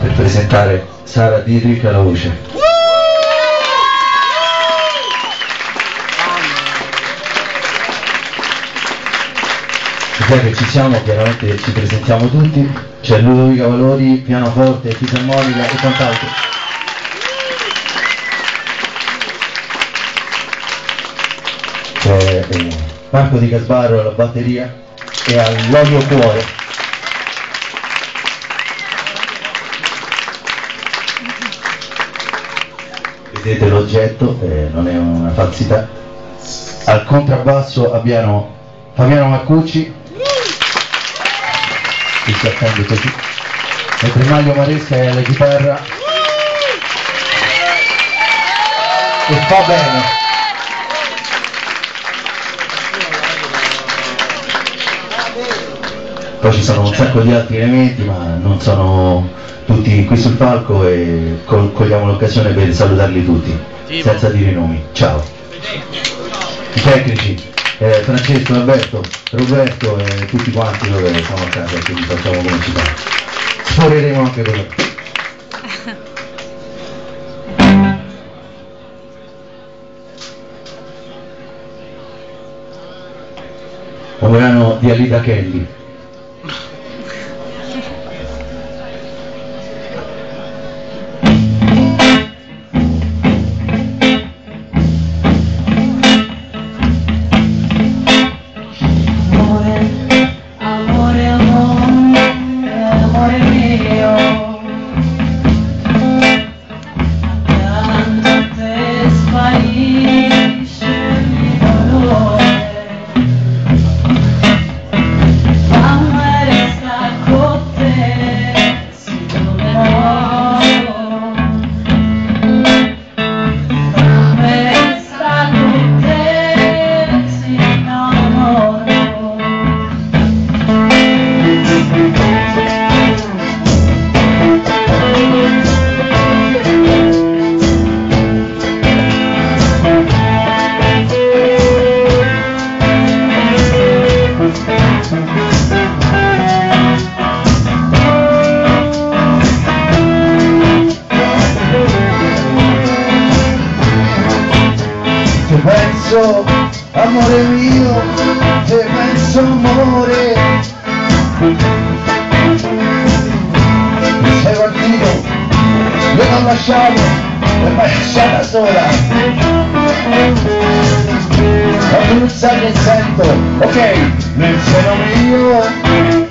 per presentare Sara Di Ricca alla voce. Già che ci siamo, chiaramente ci presentiamo tutti. C'è Ludovica Valori, pianoforte, fisarmonica e quant'altro. C'è Marco Di Casbarro alla batteria e all'olio cuore. Vedete l'oggetto, non è una falsità. Al contrabbasso abbiamo Fabiano Marcucci, che si attende così, mentre Maglio Maresca è alla chitarra e fa bene. Poi ci sono un sacco di altri elementi, ma non sono tutti qui sul palco e cogliamo l'occasione per salutarli tutti, senza dire i nomi. Ciao. I tecnici, Francesco, Alberto, Roberto e tutti quanti dove siamo a casa, quindi facciamo come ci fa. Sforeremo anche con loro. Un brano di Alida Kelly. Penso, amore mio, te penso amore. Sei partito, io l'ho lasciato e mi hai lasciata sola. Quando non sai che sento, ok, nel seno mio